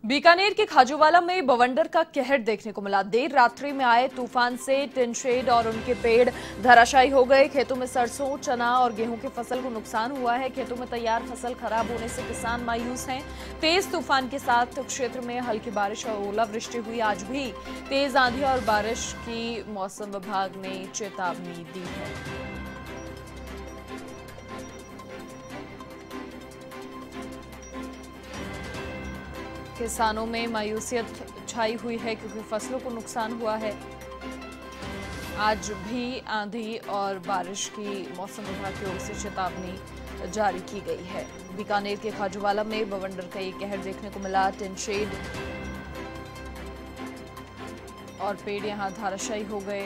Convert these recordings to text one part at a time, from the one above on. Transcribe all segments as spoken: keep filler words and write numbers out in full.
बीकानेर के खाजूवाला में बवंडर का कहर देखने को मिला। देर रात्रि में आए तूफान से टिन शेड और उनके पेड़ धराशायी हो गए। खेतों में सरसों, चना और गेहूं की फसल को नुकसान हुआ है। खेतों में तैयार फसल खराब होने से किसान मायूस हैं। तेज तूफान के साथ क्षेत्र में हल्की बारिश और ओलावृष्टि हुई। आज भी तेज आंधी और बारिश की मौसम विभाग ने चेतावनी दी है। किसानों में मायूसियत छाई हुई है क्योंकि फसलों को नुकसान हुआ है। आज भी आंधी और बारिश की मौसम विभाग की ओर से चेतावनी जारी की गई है। बीकानेर के खाजूवाला में बवंडर का ये कहर देखने को मिला। टिन शेड और पेड़ यहां धराशायी हो गए।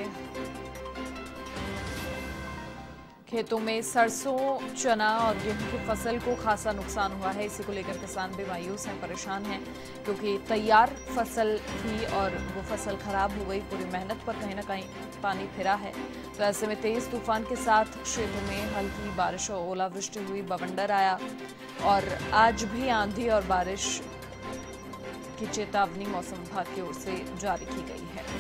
खेतों में सरसों, चना और गेहूं की फसल को खासा नुकसान हुआ है। इसी को लेकर किसान भी मायूस हैं, परेशान हैं क्योंकि तैयार फसल थी और वो फसल खराब हो गई। पूरी मेहनत पर कहीं ना कहीं पानी फिरा है। तो ऐसे में तेज तूफान के साथ क्षेत्र में हल्की बारिश और ओलावृष्टि हुई। बवंडर आया और आज भी आंधी और बारिश की चेतावनी मौसम विभाग की ओर से जारी की गई है।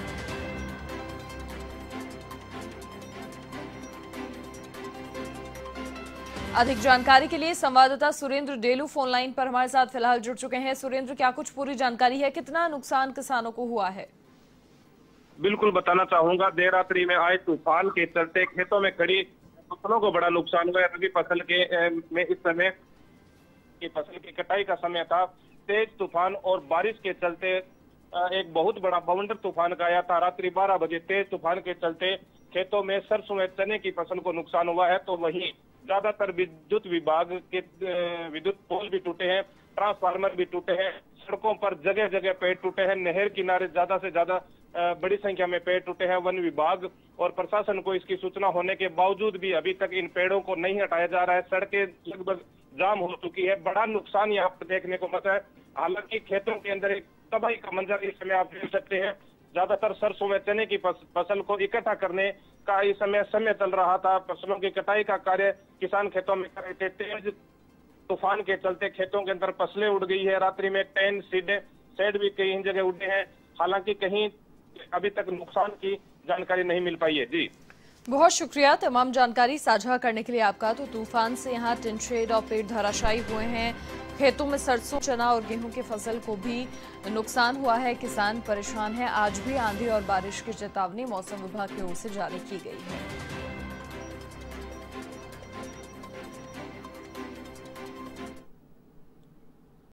अधिक जानकारी के लिए संवाददाता सुरेंद्र डेलू फोन लाइन पर हमारे साथ फिलहाल जुड़ चुके हैं। सुरेंद्र, क्या कुछ पूरी जानकारी है? कितना नुकसान किसानों को हुआ है? बिल्कुल बताना चाहूंगा। देर रात्रि में आए तूफान के चलते खेतों में खड़ी फसलों को बड़ा नुकसान हुआ है। रबी फसल के में इस समय की फसल की कटाई का समय था। तेज तूफान और बारिश के चलते एक बहुत बड़ा बवंडर तूफान का आया था। रात्रि बारह बजे तेज तूफान के चलते खेतों में सरसों में चने की फसल को नुकसान हुआ है। तो वहीं ज्यादातर विद्युत विभाग के विद्युत पोल भी टूटे हैं, ट्रांसफार्मर भी टूटे हैं। सड़कों पर जगह जगह पेड़ टूटे हैं। नहर किनारे ज्यादा से ज्यादा बड़ी संख्या में पेड़ टूटे हैं। वन विभाग और प्रशासन को इसकी सूचना होने के बावजूद भी अभी तक इन पेड़ों को नहीं हटाया जा रहा है। सड़कें लगभग जाम हो चुकी है। बड़ा नुकसान यहाँ पर देखने को मिलता है। हालांकि खेतों के अंदर एक तबाही का मंजर इस समय आप देख सकते हैं। ज्यादातर सरसों में चने की फसल को इकट्ठा करने का इस समय समय चल रहा था। फसलों की कटाई का कार्य किसान खेतों में कर रहे थे। तेज तूफान के चलते खेतों के अंदर फसलें उड़ गई है। रात्रि में टेन सीडे शेड भी कई जगह उड़े हैं। हालांकि कहीं अभी तक नुकसान की जानकारी नहीं मिल पाई है। जी, बहुत शुक्रिया तमाम जानकारी साझा करने के लिए आपका। तो तूफान से यहाँ टिन शेड और पेड़ धराशायी हुए हैं। खेतों में सरसों, चना और गेहूं की फसल को भी नुकसान हुआ है। किसान परेशान है। आज भी आंधी और बारिश की चेतावनी मौसम विभाग की ओर से जारी की गई है।